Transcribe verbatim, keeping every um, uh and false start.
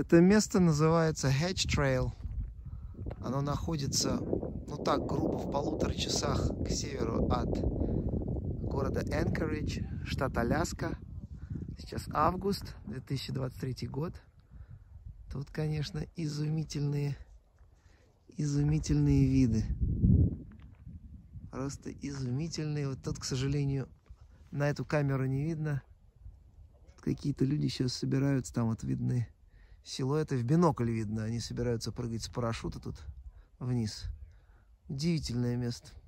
Это место называется Hedge Trail. Оно находится, ну так, грубо, в полутора часах к северу от города Энкоридж, штат Аляска. Сейчас август, две тысячи двадцать третий год. Тут, конечно, изумительные, изумительные виды. Просто изумительные. Вот тут, к сожалению, на эту камеру не видно. Какие-то люди сейчас собираются, там вот видны силуэты, в бинокль видно. Они собираются прыгать с парашюта тут вниз. Удивительное место.